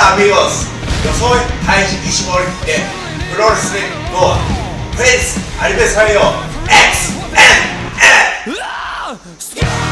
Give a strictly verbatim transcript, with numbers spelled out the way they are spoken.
Hola amigos, yo soy Taiji Ishimori de Pro Wrestling Noah. Feliz aniversario X N L!